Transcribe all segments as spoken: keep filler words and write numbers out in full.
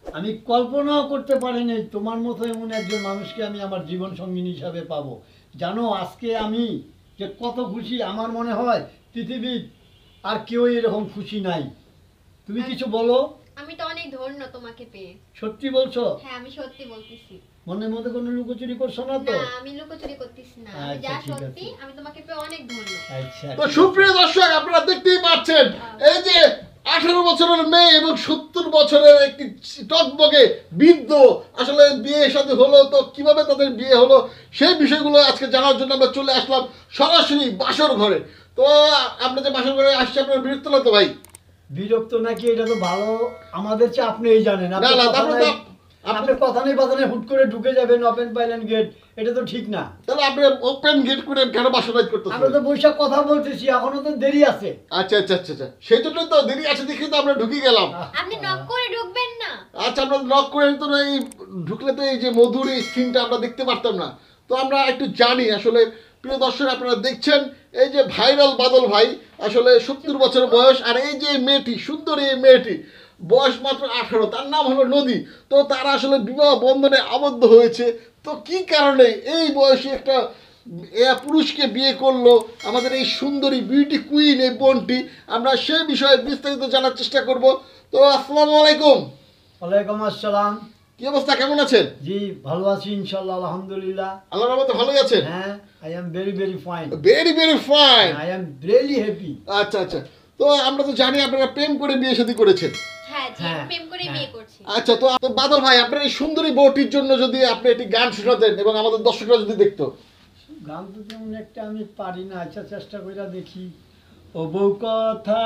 আমি কল্পনাও করতে পারিনি তোমার মতো এমন একজন মানুষকে আমি আমার জীবন সঙ্গিনী হিসাবে পাবো। জানো আজকে আমি যে কত খুশি, আমার মনে হয় পৃথিবীর আর কেউ এরকম খুশি নাই। তুমি কিছু বলো। আমি তো অনেক ধন্য তোমাকে পেয়ে। সত্যি বলছো? হ্যাঁ আমি সত্যি বলতেছি। মনের মধ্যে কোনো লুকোচুরি করছো না তো? না আমি লুকোচুরি করতেছি না, আমি যা সত্যি আমি তোমাকে পেয়ে অনেক ধন্য। আচ্ছা তো সুপ্রিয় দর্শক আপনারা দেখতেই পাচ্ছেন এই যে আঠারো বছরের মেয়ে এবং সত্তর বছরের একটি টকবকে বৃদ্ধ আসলে বিয়ে সাথে হলো, তো কিভাবে তাদের বিয়ে হলো সেই বিষয়গুলো আজকে জানার জন্য আমরা চলে আসলাম সরাসরি বাসর ঘরে। তো আমরা যে বাসর ঘরে আসছি আপনার বিরক্ত না তো ভাই? বিরক্ত নাকি এটা তো ভালো, আমাদের চেয়ে আপনিই জানেন। না না তারপরে তো আপনি কথা নেই বাধা নেই হুট করে ঢুকে যাবেন, ওপেন পাইলেন গেট, এটা তো ঠিক না। তাহলে আপনি ওপেন গেট করে কেন বাসর রাত করতেছেন? আমরা তো বৈশাখ কথা বলতেছি, এখনো তো দেরি আছে। আচ্ছা আচ্ছা আচ্ছা আচ্ছা সেই জন্য তো দেরি আছে দেখে তো আমরা ঢুকে গেলাম। আপনি নক করে ঢুকবেন না? আচ্ছা আমরা নক করে তো এই ঢুকলে তো এই যে মধুর এই সিনটা আমরা দেখতে পারতাম না। তো আমরা একটু জানি আসলে প্রিয় দর্শক আপনারা দেখছেন এই যে ভাইরাল বাদল ভাই আসলে সত্তর বছর বয়স, আর এই যে মেয়েটি সুন্দর এই মেয়েটি বয়স মাত্র আঠারো, তার নাম হলো নদী। তো তারা আসলে বিবাহ বন্ধনে আবদ্ধ হয়েছে। তো কি কারণে এই বয়সে একটা পুরুষকে বিয়ে করলো আমাদের এই সুন্দরী বিউটি কুইন এই বোনটি, আমরা সেই বিষয়ে বিস্তারিত জানার চেষ্টা করব। তো আসসালামু আলাইকুম। ওয়ালাইকুম আসসালাম। কি অবস্থা, কেমন আছেন? জি ভালো আছি ইনশাআল্লাহ, আলহামদুলিল্লাহ। আল্লাহর রহমতে ভালোই আছেন? হ্যাঁ, I am very very fine. Very very fine. I am really happy. আচ্ছা আচ্ছা, তো আমরা তো জানি আপনারা প্রেম করে বিয়ে শাদী করেছেন। হ্যাঁ জি আমি প্রেম করে বিয়ে করছি। আচ্ছা, তো বাদল ভাই আপনার এই সুন্দরী বউটির জন্য যদি আপনি একটি গান শোনাতেন এবং আমাদের দর্শকরা যদি দেখতো। গান তো তেমন একটা আমি পারি না, আচ্ছা চেষ্টা করে দেখি। ও বউ কথা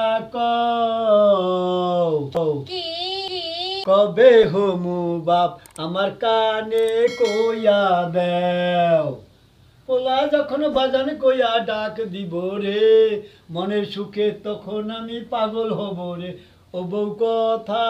কও কি কবে হমু বাপ আমার কানে কইয়া দেও, পোলা যখন বাজান কইয়া ডাক দিব রে, মনের সুখে তখন আমি পাগল হব রে। ও বউ কথা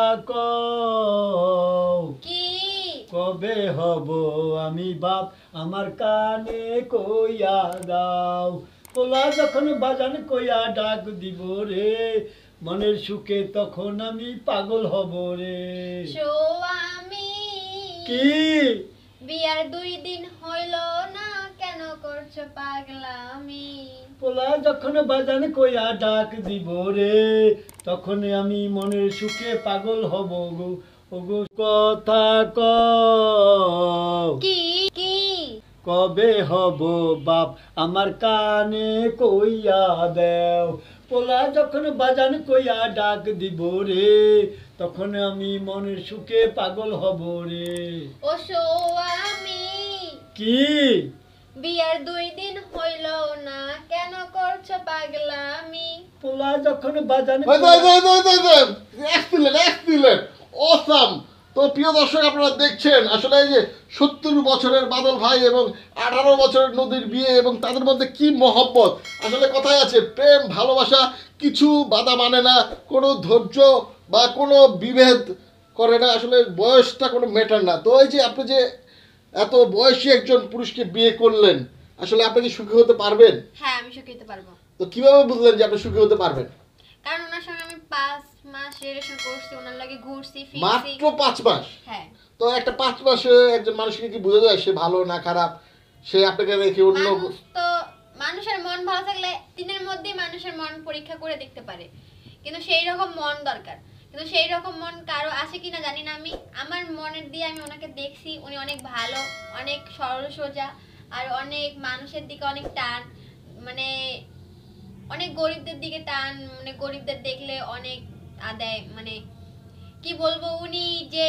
কও কি কবে হব আমি বাপ আমার কানে কইয়া দাও, পোলা যখন বাজান কইয়া ডাক দিব রে, মনের সুখে তখন আমি পাগল হব রে। স্বামী কি বিয়ার দুই দিন হইল না, কেন করছো পাগলামি? পোলা যখন বাজান কইয়া ডাক দিব রে, তখন আমি মনের সুখে পাগল হব গো। ওগো কথা কও কি কি কবে হব বাপ আমার কানে কইয়া দেও, পোলা যখন বাজান কইয়া ডাক দিব রে, তখন আমি মনের সুখে পাগল হব রে। ও স্বামী কি বিয়ার দুই দিন হইল না, কেন করছো পাগলামি? পোলা যখন বাজান ওই তো, ওই তো, ওই তো, ওই তো, ওই তো, excellent, excellent, awesome। তো প্রিয় দর্শক আপনারা দেখছেন আসলে এই যে সত্তর বছরের বাদল ভাই এবং আঠারো বছরের নদীর বিয়ে এবং তাদের মধ্যে কি মহব্বত। আসলে কথায় আছে প্রেম ভালোবাসা কিছু বাধা মানে না, কোনো ধৈর্য বা কোনো বিভেদ করে না, আসলে বয়সটা কোনো ম্যাটার না। তো এই যে আপনি যে এত বয়সী একজন পুরুষকে বিয়ে করলেন, আসলে আপনি কি সুখী হতে পারবেন? হ্যাঁ আমি সুখী হতে পারবো। তো কিভাবে বুঝলেন যে আপনি সুখী হতে পারবেন? কারণ ওনার সঙ্গে আমি পাঁচ মাস রিলেশন করছি, ওনার লাগে ঘুরছি ফিরছি। মাত্র পাঁচ মাস? হ্যাঁ। তো একটা পাঁচ মাসে একজন মানুষকে কি বোঝা যায় সে ভালো না খারাপ, সে আপনাকে রেখে অন্য? মানুষ তো মানুষের মন ভালো থাকলে দিনের মধ্যেই মানুষের মন পরীক্ষা করে দেখতে পারে, কিন্তু সেই রকম মন দরকার। কিন্তু সেই রকম মন কারো আছে কিনা জানি না। আমি আমার মনের দিয়ে আমি ওনাকে দেখছি, উনি অনেক ভালো, অনেক সরল সোজা, আর অনেক মানুষের দিকে অনেক টান, মানে অনেক গরিবদের দিকে টান, মানে গরিবদের দেখলে অনেক আদায়, মানে কি বলবো, উনি যে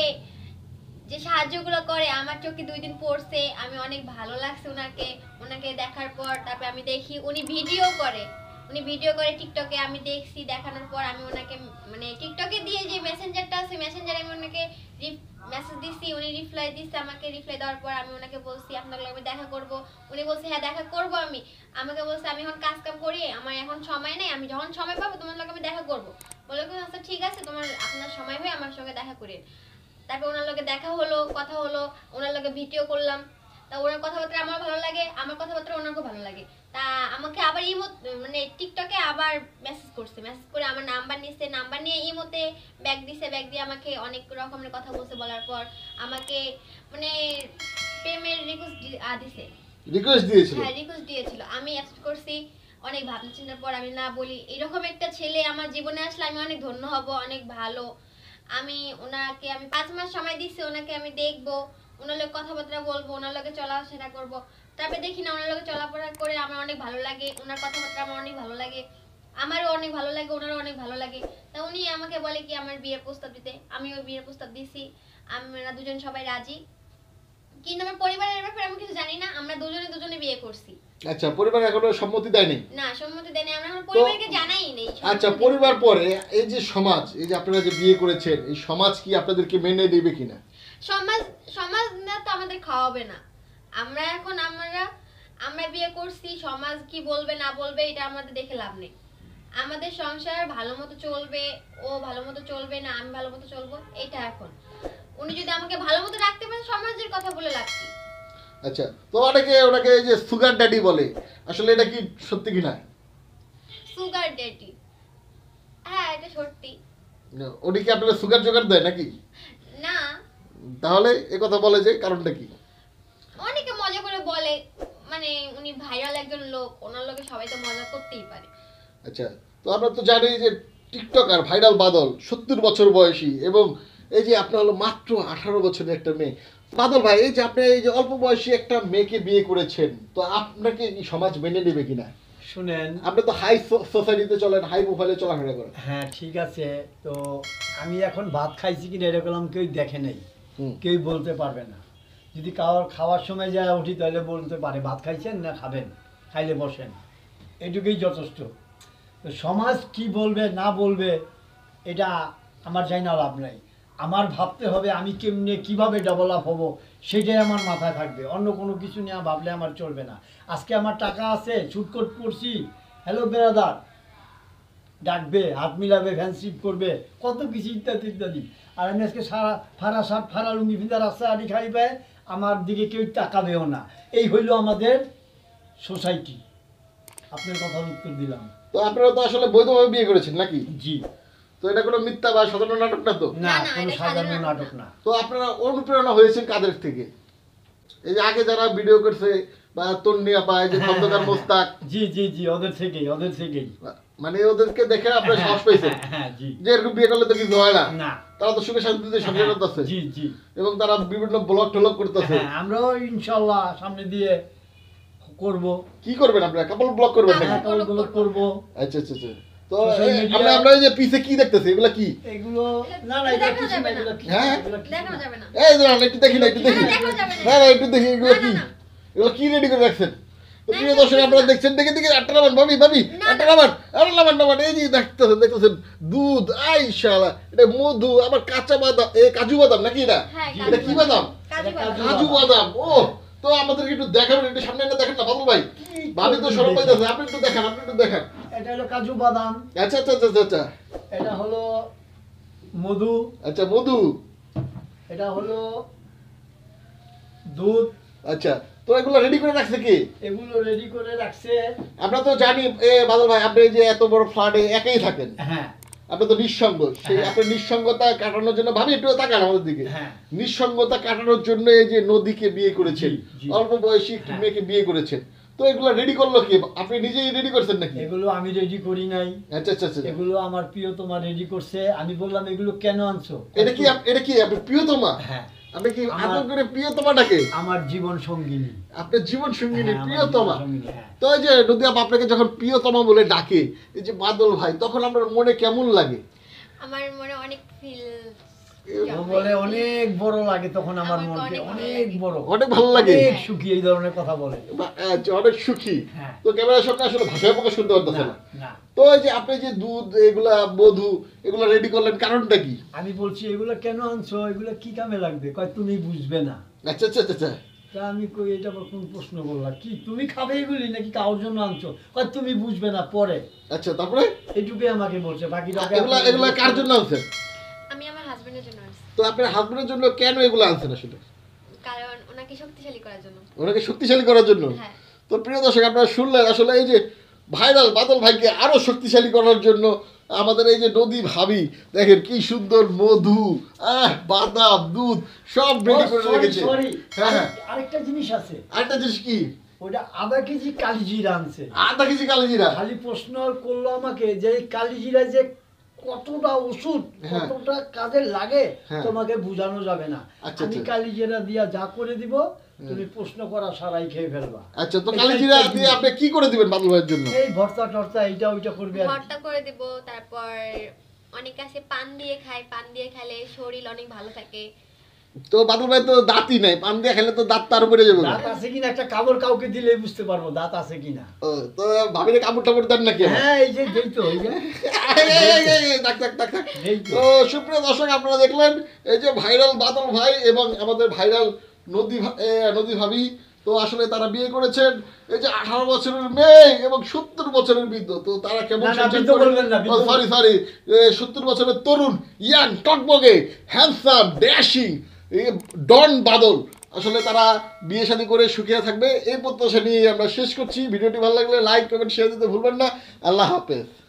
যে সাহায্যগুলো করে আমার চোখে দুই দিন পড়ছে, আমি অনেক ভালো লাগছে ওনাকে ওনাকে দেখার পর। তারপরে আমি দেখি উনি ভিডিও করে, উনি ভিডিও করে টিকটকে, আমি দেখছি, দেখানোর পর আমি ওনাকে মানে টিকটকে দিয়ে যে মেসেঞ্জারটা আছে মেসেঞ্জারে আমি ওনাকে মেসেজ দিছি, উনি রিপ্লাই দিচ্ছে আমাকে। রিপ্লাই দেওয়ার পর আমি ওনাকে বলছি আপনার লগে আমি দেখা করব। উনি বলছে হ্যাঁ দেখা করব। আমি আমাকে বলছে আমি এখন কাজ কাম করি, আমার এখন সময় নেই, আমি যখন সময় পাবো তোমার লগে আমি দেখা করব। বলে আচ্ছা ঠিক আছে, তোমার আপনার সময় হয়ে আমার সঙ্গে দেখা করেন। তারপর ওনার লগে দেখা হলো, কথা হলো, ওনার লগে ভিডিও করলাম। তা ওনার কথাবার্তা আমার ভালো লাগে, আমার কথাবার্তা ওনার খুব ভালো লাগে। তা আমাকে আবার ইমো মানে টিকটকে আবার মেসেজ করছে, মেসেজ করে আমার নাম্বার নিছে, নাম্বার নিয়ে ইমোতে ব্যাগ দিছে, ব্যাগ দিয়ে আমাকে অনেক রকমের কথা বলছে। বলার পর আমাকে মানে প্রেমের রিকোয়েস্ট দিছে, রিকোয়েস্ট দিয়েছিল। হ্যাঁ রিকোয়েস্ট দিয়েছিল। আমি অ্যাকসেপ্ট করছি। অনেক ভাবনা চিন্তার পর আমি না বলি, এরকম একটা ছেলে আমার জীবনে আসলে আমি অনেক ধন্য হব, অনেক ভালো। আমি ওনাকে আমি পাঁচ মাস সময় দিচ্ছি, ওনাকে আমি দেখবো, ওনার লোক কথাবার্তা বলবো, ওনার লোকে চলাফেরা করবো। তারপরে দেখি না ওনার লোকে চলাফেরা করে আমার অনেক ভালো লাগে, ওনার কথাবার্তা আমার অনেক ভালো লাগে, আমারও অনেক ভালো লাগে, ওনারও অনেক ভালো লাগে। তা উনি আমাকে বলে কি আমার বিয়ের প্রস্তাব দিতে, আমি ওই বিয়ের প্রস্তাব দিছি। আমরা দুজন সবাই রাজি, কিন্তু আমার পরিবারের ব্যাপারে আমি কিছু জানি না। আমরা দুজনে দুজনে বিয়ে করছি। আচ্ছা, পরিবার এখনো সম্মতি দেয়নি? না, সম্মতি দেয়নি, আমরা আমার পরিবারকে জানাই নেই। আচ্ছা, পরিবার পরে এই যে সমাজ, এই যে আপনারা যে বিয়ে করেছেন, এই সমাজ কি আপনাদেরকে মেনে নেবে কিনা? সমাজ সমাজ না তো আমাদের খাওয়াবে না। আমরা এখন আমরা আমরা বিয়ে করছি, সমাজ কি বলবে না বলবে এটা আমাদের দেখে লাভ নেই। আমাদের সংসার ভালো মতো চলবে, ও ভালো মতো চলবে না আমি ভালো মতো চলবো, এটা এখন। উনি যদি আমাকে ভালো মতো রাখতে পারেন, সমাজের কথা বলে লাভ কি? আচ্ছা, তো অনেকে ওনাকে এই যে সুগার ড্যাডি বলে, আসলে এটা কি সত্যি কিনা? সুগার ড্যাডি, হ্যাঁ এটা সত্যি। উনি কি আপনারা সুগার জোগাড় দেয় নাকি? না। তাহলে এ কথা বলে যে কারণটা কি? অনেকে মজা করে বলে, মানে উনি ভাইরাল একজন লোক, ওনার লোকে সবাই তো মজা করতেই পারে। আচ্ছা, তো আমরা তো জানি যে টিকটকার ভাইরাল বাদল সত্তর বছর বয়সী, এবং এই যে আপনার হলো মাত্র আঠারো বছরের একটা মেয়ে। বাদল ভাই, এই যে আপনি এই যে অল্প বয়সী একটা মেয়েকে বিয়ে করেছেন, তো আপনাকে এই সমাজ মেনে নেবে কিনা? শুনেন, আপনি তো হাই সোসাইটিতে চলেন, হাই প্রোফাইলে চলাফেরা করেন। হ্যাঁ ঠিক আছে, তো আমি এখন ভাত খাইছি কিনা এরকম কেউ দেখে নেই, হুম। কেউ বলতে পারবে না। যদি কারোর খাওয়ার সময় যায় উঠি তাহলে বলতে পারে ভাত খাইছেন না খাবেন, খাইলে বসেন, এটুকুই যথেষ্ট। তো সমাজ কি বলবে না বলবে এটা আমার জানি না, লাভ নাই। আমার ভাবতে হবে আমি কেমনে কিভাবে ডেভেলপ হব, সেটাই আমার মাথায় থাকবে। অন্য কোনো কিছু নিয়ে ভাবলে আমার চলবে না। আজকে আমার টাকা আছে, ছুটকট করছি, হ্যালো বেরাদার ডাকবে, হাত মিলাবে, ফ্যান্সিপ করবে, কত কিছু ইত্যাদি ইত্যাদি। আর আমি আজকে সারা ফাড়া শার্ট ফাড়া লুঙ্গি ফিন্দা রাস্তা আড়ি খাই পায়, আমার দিকে কেউ তাকাবেও না। এই হইল আমাদের সোসাইটি। আপনার কথার উত্তর দিলাম। তো আপনারা তো আসলে বৈধভাবে বিয়ে করেছেন নাকি? জি। তো এটা কোনো মিথ্যা বা সাধারণ নাটক না তো? না, না, কোনো এটা সাধারণ সাধারণ নাটক না। তো আপনারা অনুপ্রেরণা হয়েছেন কাদের থেকে? এই যে আগে যারা ভিডিও করছে বা তন্নিয়া পা, এই যে খন্দকার মোস্তাক, জি জি জি, ওদের থেকেই ওদের থেকেই মানে ওদেরকে দেখে আপনারা সাহস পেয়েছেন হ্যাঁ, হ্যাঁ, জি। যে এরকম বিয়ে করলে তো কিছু হয় না, না, তারা তো সুখে শান্তিতে সংসার করতেছে, জি জি। এবং তারা বিভিন্ন ব্লগ টলগ করতেছে। হ্যাঁ, আমরাও ইনশাআল্লাহ সামনে দিয়ে করব। কি করবেন আপনারা? কাপল ব্লগ করবেন নাকি? হ্যাঁ, কাপড়গুলো করব। আচ্ছা আচ্ছা আচ্ছা। তো Social এই- media- আমরা আমরা এই যে পিছে কি দেখতেছি, এগুলা কি? এগুলো না না, এটা দেখানো কিছু যাবে না, না। এগুলো কিছু হ্যাঁ? না, এগুলো কিছু দেখানো না। যাবে না। এই দাঁড়ান, একটু দেখি না, একটু দেখি না, দেখানো যাবে না। না না একটু দেখি এগুলো না, কি, না, না। এগুলো কি রেডি করে রাখছেন? তো না, প্রিয় এটা দর্শক, কিছু আপনারা না। দেখছেন, দেখে দেখে আটটা নামান, ভাবি ভাবি না, আটটা না। নামান, আরে নামান নামান, এই যে দেখতেছেন দেখতেছেন দুধ, আই শালা, এটা মধু, আবার কাঁচা বাদাম, এ কাজু বাদাম নাকি এটা? হ্যাঁ, এটা কি বাদাম? কাজু এটা বাদাম। কাজু বাদাম। ও, তো আমাদেরকে একটু দেখাবেন, একটু সামনে এনে দেখেন না বাবুল ভাই, ভাবি তো সরব পাইতেছে, আপনি একটু দেখান, আপনি একটু দেখান। এটা হলো কাজু বাদাম, আচ্ছা আচ্ছা আচ্ছা আচ্ছা এটা হলো মধু, আচ্ছা, মধু, এটা হলো দুধ। আচ্ছা। তো এগুলো রেডি করে রাখছে কি? এগুলো রেডি করে রাখছে। আমরা তো জানি এ বাদল ভাই, আপনি যে এত বড় ফ্ল্যাটে একাই থাকেন, হ্যাঁ আপনি তো নিঃসঙ্গ, সেই হ্যাঁ। আপনার নিঃসঙ্গতা কাটানোর জন্য, ভাবি একটু তাকান আমাদের দিকে, হ্যাঁ। নিঃসঙ্গতা কাটানোর জন্য এই যে নদীকে বিয়ে করেছেন, জি, জি। অল্প বয়সী একটি হ্যাঁ। মেয়েকে বিয়ে করেছেন, তো এগুলো রেডি করলো কি? আপনি নিজেই রেডি করছেন নাকি? এগুলো আমি রেডি করি নাই, আচ্ছা আচ্ছা আচ্ছা। এগুলো আমার প্রিয়তমা রেডি করছে। আমি বললাম এগুলো কেন আনছো? এটা কি আপ- এটা কি আপনার প্রিয়তমা? হ্যাঁ, আপনি কি আমার- আদর করে প্রিয়তমাটাকে? আমার জীবন সঙ্গিনী। আপনার জীবন সঙ্গিনী হ্যাঁ, আমার প্রিয়তমা। জীবন সঙ্গিনী, হ্যাঁ। তো এই যে নদী আপা আপনাকে যখন প্রিয়তমা বলে ডাকে, এই যে বাদল ভাই, তখন আপনার মনে কেমন লাগে? আমার মনে অনেক ফিল, ও বলে অনেক বড় লাগে, তখন আমার আমাকে মনকে অনেক ভালো অনেক লাগে। বড়, অনেক ভালো লাগে, অনেক সুখী এই ধরনের কথা বলে। বা- আচ্ছা, অনেক সুখী। হ্যাঁ। তো ক্যামেরার সামনে আসলে ভাষায় প্রকাশ করতে পারতেছে না না। না, তো এই যে আপনি যে দুধ, এগুলা মধু, এগুলা রেডি করলেন, কারণটা কি? আমি বলছি এগুলো কেন আনছো, এগুলো কি কামে লাগবে? কয় তুমি বুঝবে না। আচ্ছা আচ্ছা আচ্ছা আচ্ছা। তা আমি কই এটা আবার কোন প্রশ্ন করলা, কি তুমি খাবে এগুলি নাকি কারোর জন্য আনছো? কয় তুমি বুঝবে না পরে। আচ্ছা, তারপরে এইটুকুই আমাকে বলছে, বাকিটা এগুলা এগুলা কার জন্য আনছেন? আমি আমার হাজবেন্ডের জন্য আসছি। তো আপনার হাজবেন্ডের জন্য কেন এগুলো আনছেন আসলে? কারণ ওনাকে শক্তিশালী করার জন্য। ওনাকে শক্তিশালী করার জন্য। হ্যাঁ। তো প্রিয় দর্শক আপনারা শুনলেন আসলে এই যে ভাইরাল বাদল ভাইকে আরো শক্তিশালী করার জন্য আমাদের এই যে নদী ভাবি দেখেন কি সুন্দর মধু আহ বাদাম দুধ সব রেডি করে রেখেছে। সরি হ্যাঁ হ্যাঁ আরেকটা জিনিস আছে। আরেকটা জিনিস কি? ওটা আধা কেজি কালিজিরা আনছে। আধা কেজি কালিজিরা। খালি প্রশ্ন করলো আমাকে যে এই কালিজিরা যে কতটা ওষুধ হ্যাঁ। কতটা কাজে লাগে হ্যাঁ। তোমাকে বোঝানো যাবে না। আচ্ছা, আমি আচ্ছা। কালিজিরা দিয়া যা করে দিব তুমি প্রশ্ন করা সারাই খেয়ে ফেলবা। আচ্ছা তো কালিজিরা দিয়ে আপনি কি করে দিবেন বাদল ভাইয়ের জন্য? এই ভর্তা টর্তা এইটা ওইটা করবে আর কি। ভর্তা করে দিব, তারপর অনেক আছে পান দিয়ে খায়, পান দিয়ে খেলে শরীর অনেক ভালো থাকে। তো বাদল ভাই তো দাঁতই নাই, পান দিয়ে খেলে তো দাঁত তার উপরে যাবে। দাঁত আছে কিনা একটা কাপড় কাউকে দিলে বুঝতে পারবো দাঁত আছে কিনা। ও, তো ভাবিরে কাপড় টাপড় দেন নাকি? হ্যাঁ এই যে দেই তো এই যে এই, এই, এই, এই, এই, থাক, থাক, থাক, থাক। দেই তো। তো সুপ্রিয় দর্শক আপনারা দেখলেন এই যে ভাইরাল বাদল ভাই এবং আমাদের ভাইরাল নদী ভা- এ, নদী ভাবি। তো আসলে তারা বিয়ে করেছেন এই যে আঠারো বছরের মেয়ে এবং সত্তর বছরের বৃদ্ধ। তো তারা কেমন না, না, বৃদ্ধ বলবেন না, বৃদ্ধ সরি সরি সত্তর বছরের তরুণ ইয়াং টকবগে হ্যান্ডসাম ড্যাশিং ডন বাদল আসলে তারা বিয়ে শাদী করে সুখে থাকবে এই প্রত্যাশা নিয়ে আমরা শেষ করছি। ভিডিওটি ভালো লাগলে লাইক কমেন্ট শেয়ার দিতে ভুলবেন না। আল্লাহ হাফেজ।